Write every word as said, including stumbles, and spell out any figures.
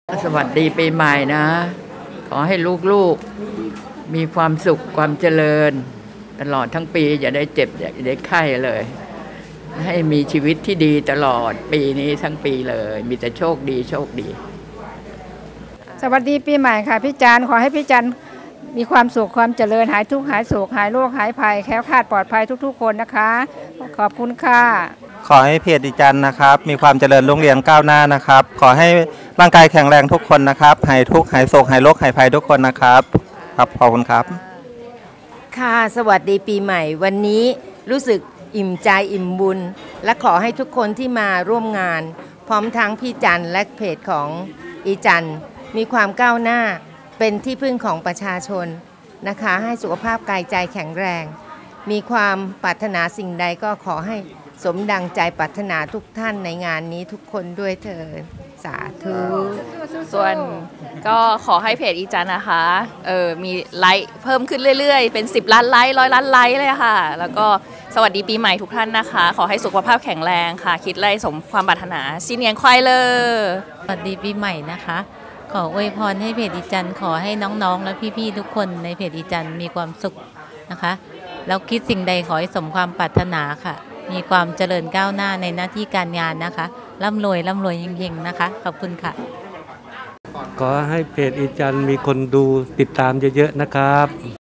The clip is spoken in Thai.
สวัสดีปีใหม่นะขอให้ลูกๆมีความสุขความเจริญตลอดทั้งปีอย่าได้เจ็บอย่าได้ไข้เลยให้มีชีวิตที่ดีตลอดปีนี้ทั้งปีเลยมีแต่โชคดีโชคดีสวัสดีปีใหม่ค่ะพี่จันขอให้พี่จันมีความสุขความเจริญหายทุกข์หายโศกหายโรคหายภัยแคล้วคลาดปลอดภัยทุกๆคนนะคะขอบคุณค่ะขอให้เพจอีจันนะครับมีความเจริญรุ่งเรืองก้าวหน้านะครับขอให้ร่างกายแข็งแรงทุกคนนะครับหายทุกข์หายโศกหายโรคหายภัยทุกคนนะครับครับขอบคุณครับค่ะสวัสดีปีใหม่วันนี้รู้สึกอิ่มใจอิ่มบุญและขอให้ทุกคนที่มาร่วมงานพร้อมทั้งพี่จันและเพจของอีจันมีความก้าวหน้าเป็นที่พึ่งของประชาชนนะคะให้สุขภาพกายใจแข็งแรงมีความปรารถนาสิ่งใดก็ขอให้สมดังใจปรารถนาทุกท่านในงานนี้ทุกคนด้วยเถิดสาธุส่วนก็ขอให้เพจอีจันนะคะเออมีไลค์เพิ่มขึ้นเรื่อยๆเป็นสิบล้านไลค์ร้อยล้านไลค์เลยค่ะแล้วก็สวัสดีปีใหม่ทุกท่านนะคะขอให้สุขภาพแข็งแรงค่ะคิดไรสมความปรารถนาซินเนียงควายเลยสวัสดีปีใหม่นะคะขออวยพรให้เพจอีจันขอให้น้องๆและพี่ๆทุกคนในเพจอีจันมีความสุขนะคะแล้วคิดสิ่งใดขอให้สมความปรารถนาค่ะมีความเจริญก้าวหน้าในหน้าที่การงานนะคะร่ำรวยร่ำรวยเฮงๆนะคะขอบคุณค่ะขอให้เพจอีจันมีคนดูติดตามเยอะๆนะครับ